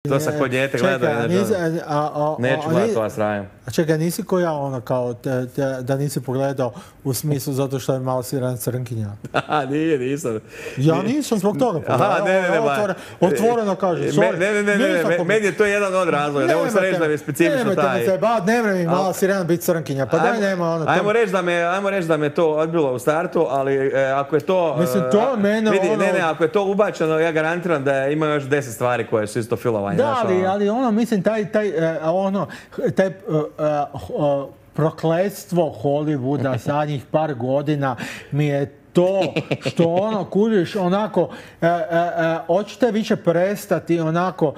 To sam kod dijete gledao. Neću gledati to vas rajem. A čekaj, nisi ko ja ono kao da nisi pogledao u smislu zato što je malo Sirena crnkinja? Nisam. Ja nisam zbog toga pogledao. Otvoreno kažem. Ne, meni je to jedan od razloga. Ne mogu se reći da mi je specifično taj. Ne vrem mi mala Sirena biti crnkinja. Pa daj nema ono. Ajmo reći da me to odbilo u startu, ali ako je to... Mislim, to mene ono... Ne, ako je to ubačeno, ja garantiram da ima još 10 stvari koje su isto filovanje. Da, ali ono, mislim, taj prokletstvo Hollywooda zadnjih par godina mi je to što ono, kužiš, onako, hoćete više prestati, onako,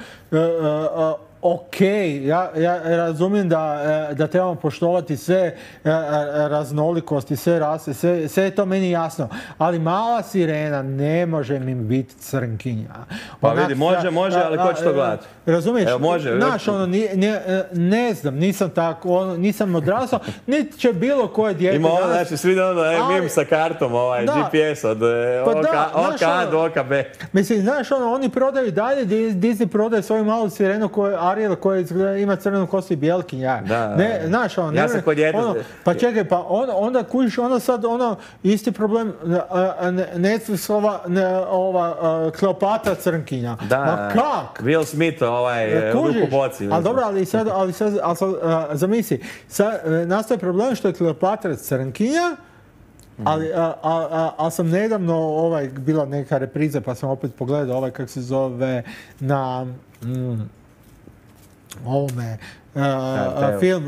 okej, ja razumijem da trebamo poštovati sve raznolikosti, sve rase, sve je to meni jasno. Ali mala Sirena ne može mi biti crnkinja. Pa vidi, može, ali ko će to gledati? Razumiješ? Evo, može. Znaš, ono, ne znam, nisam tako, nisam odrasao, niti će bilo koje dijete. Ima ono, znači, svi mim sa kartom, GPS od oka A do oka B. Mislim, znaš, ono, oni prodaju dalje, Disney prodaje svoju malu Sirenu Ariel koja ima crvenu kosu i bjelkinja. Znaš, ono, ja sam kod djete. Pa čekaj, pa onda kužiš, onda sad, ono, isti problem, Netflixova, Kleopatra crnkinja. Ma kak? Will Smith, ruku boci. Ali dobro, ali sad, zamisli, nastaje problem što je Kleopatra crnkinja, ali sam nedavno, bila neka repriza, pa sam opet pogledao kako se zove na ovome film,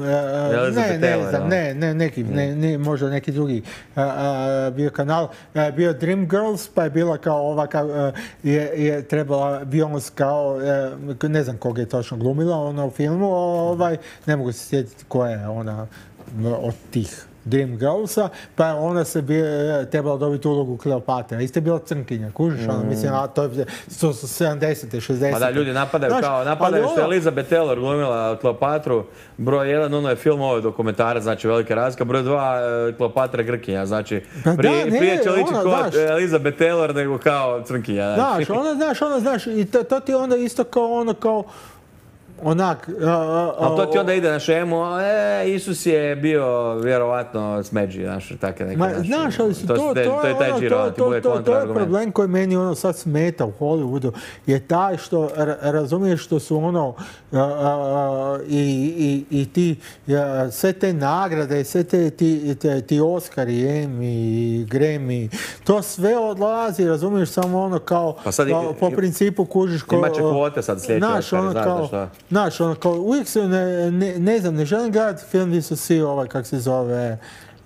možda neki drugi bio kanal, bio Dream Girls, pa je bila kao je trebala Beyoncé kao, ne znam koga je točno glumila ona u filmu, ne mogu se sjetiti koja je ona od tih Dream Girlsa, pa ona se trebala dobiti ulogu Kleopatra. Isto je bila crnkinja, kužiš, mislim, to su 70. 60. Pa da, ljudi napadaju što je Elizabeth Taylor glumila Kleopatru, broj 1, ono je film, ovo je dokumentarac, znači velika razlika, broj 2, Kleopatra Grkinja, znači prije će liči kao Elizabeth Taylor nego kao crnkinja. Znaš, i to ti onda isto kao onak... Ali to ti onda ide na šemu, Isus je bio vjerovatno smeđi, znaš, tako neke. Znaš, ali to je taj džiro, ti bude kontraargument. To je problem koji meni sad smeta u Hollywoodu, je taj što, razumiješ, što su ono, i ti, sve te nagrade, sve ti Oscari, Emmy, Grammy, to sve odlazi, razumiješ, samo ono kao, po principu kužiš... Imaće kvote sad sljedeći Oscari, znaš što? Znaš, ono, kao uvijek se, ne znam, ne želim gledati film gdje su svi, kak se zove,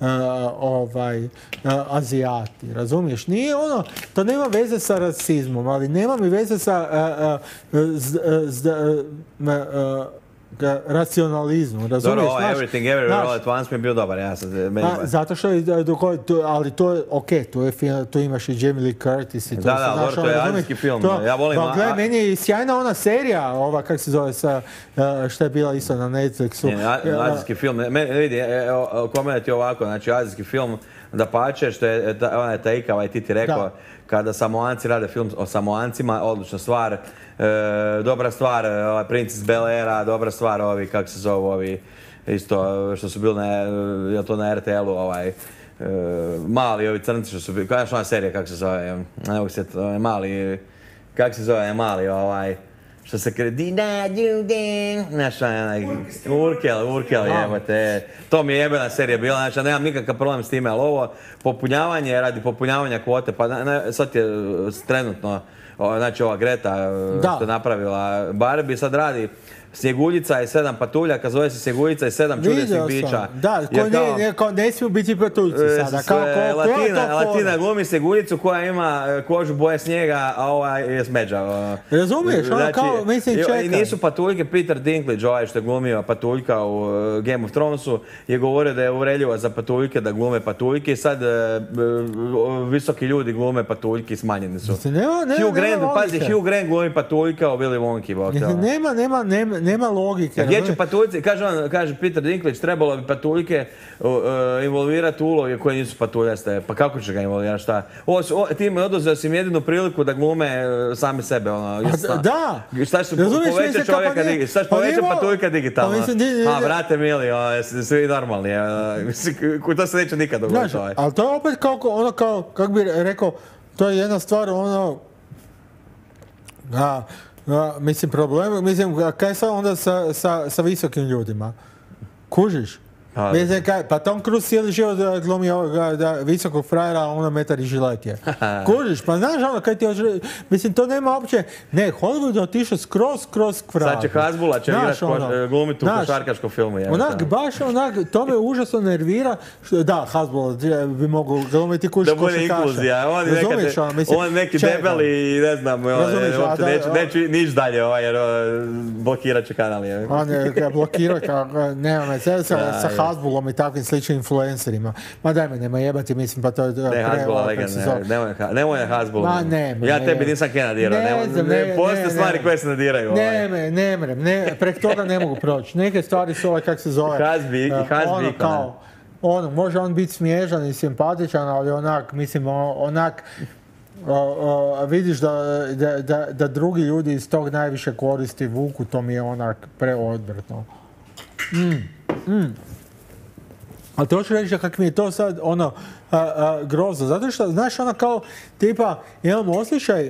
Azijati, razumiješ? Nije ono, to nema veze sa rasizmom, ali nema mi veze sa racionalizmu, razumiješ? Dobro, Everything Everywhere All at Once mi je bio dobar, ja sam... Zato što, ali to je, okej, tu imaš i Jamie Lee Curtis i to. Da, dobro, to je azijski film, ja volim... Gledaj, meni je sjajna ona serija, kak se zove, što je bila isto na Netflixu. Azijski film, vidi, komentat je ovako, znači azijski film, da pače, što je onaj Taika Waititi rekao, kada Samoanci rade film o Samoancima, odlična stvar, dobra stvar, Princess Bel-Aira, dobra stvar, kako se zove, ovi, isto, što su bili na RTL-u, mali, ovi crnci što su bili, koja je ona serija, kako se zove, ne mogu se mali, kako se zove, mali, što se Dina Duden, znaš, Urkel, jebote, to mi je jebena serija bila, znači, nemam nikakav problem s time, ali ovo popunjavanje, radi popunjavanja kvote, pa sad je trenutno, znači ova Greta što je napravila Barbie, sad radi Snjeguljica i 7 patuljaka, zove se Snjeguljica i 7 čudesnih bića. Da, ne smiju biti patuljci sada. Latina glumi Snjeguljicu koja ima kožu boje snijega, a ova je smeđa. Razumiješ, ono kao, mislim, čekaj. I nisu patuljke, Peter Dinklage, što je glumio patuljka u Game of Thronesu, je govorio da je uvredljivo za patuljke, da glume patuljke i sad visoki ljudi glume patuljke i smanjeni su. Hugh Grant glumi patuljka u Willy Wonki. nema logike. Gdje će patuljci, kaže Peter Dinklage, trebalo bi patuljke involvirati u uloge koje nisu patuljaste. Pa kako će ga involvirati, šta? Ti me oduzeo si im jedinu priliku da glume sami sebe, Da! Šta će povećati čovjeka digitalno? Šta će povećati patuljka digitalno? Brate mili, svi normalni. To se neće nikad dogoditi. Ali to je opet kako bi rekao, to je jedna stvar, mislim, problem, kaj je sad onda sa visokim ljudima? Kužiš? Mislim, pa Tom Cruise cijeli život glumi visokog frajera, a ono metar i žilet je. Kužiš, pa znaš kaj ti hoće... Mislim, to nema uopće... Ne, Hollywood je otišao skroz k vratu. Sad će Hasbulla će glumiti u košarkaškom filmu. To me užasno nervira. Da, Hasbulla bi mogao glumiti košarkaša. Da bude inkluzija. On neki debeli i ne znam, neću niš dalje, jer blokirat će kanal. On je blokirao, nema me sa Hasbullom i takvim sličnim influencerima. Ma daj me, nema jebati, mislim, pa to je... Ne, Hasbulla legenda, nemoj je Hasbulla. Ma ne. Ja tebi nisam kaj nadirao. Postoje stvari koje se nadiraju. Ne mrem, prek toga ne mogu proći. Neke stvari su kak se zove... Hasbik. Može on biti smiješan i simpatičan, ali vidiš da drugi ljudi iz tog najviše koristi vuku, to mi je preodvratno. Ali to ću reći da kak mi je to sad grozno. Zato što, znaš, tipa, imam osjećaj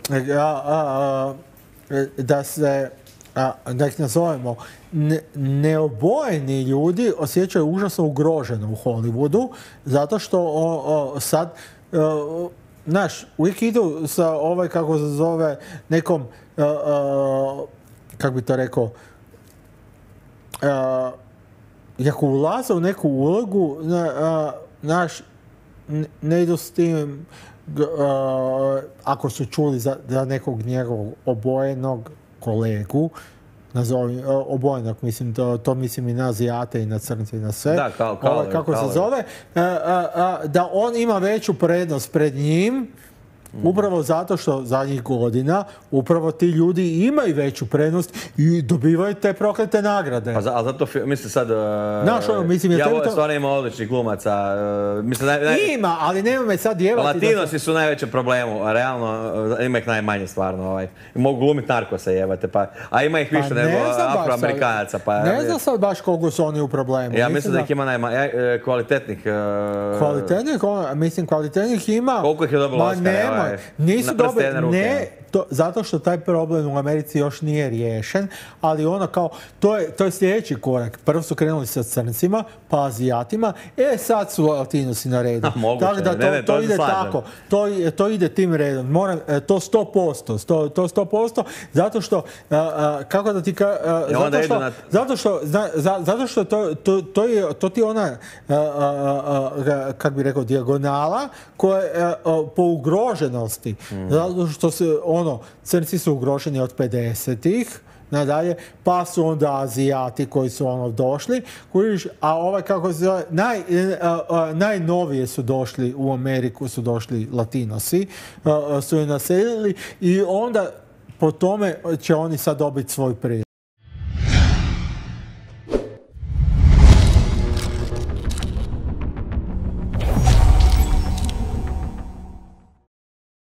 da ih nazovemo, neobojeni ljudi osjećaju užasno ugroženo u Hollywoodu, zato što sad, znaš, uvijek idu sa kako se zove, nekom, kako bi to rekao, ako ulaze u neku ulogu, ne idu s tim, ako su čuli za nekog njegovog obojenog kolegu, obojenog, mislim, to mislim i na Azijate i na crnce i na sve, da, kako se zove, da on ima veću prednost pred njim, upravo zato što zadnjih godina upravo ti ljudi imaju veću prednost i dobivaju te proklete nagrade. A zato, mislim sad... Ja stvarno ima odličnih glumaca. Ima, ali nema me sad jevati... Latinosi su najvećem problemu, a realno ima ih najmanje stvarno. Mogu glumiti narkosa jevate, a ima ih više nego afroamerikanaca. Ne znam sad baš koliko su oni u problemu. Ja mislim da ih ima najmanje kvalitetnih... Kvalitetnih ima... Koliko ih je dobilo Oscara? Nisu dobri, zato što taj problem u Americi još nije riješen, ali to je sljedeći korak. Prvo su krenuli sa crncima, pa Azijatima, sad su Latinosi na redu. Tako da to ide tako, to ide tim redom. To 100%, zato što, kako da ti zato što to ti ona, kako bi rekao, dijagonala koja po ugroženosti, zato što se crnci su ugroženi od 50-ih nadalje, pa su onda Azijati koji su došli, a kako se zove, najnovije su došli u Ameriku, su došli Latinosi, su je naselili i onda po tome će oni sad dobiti svoj prilog.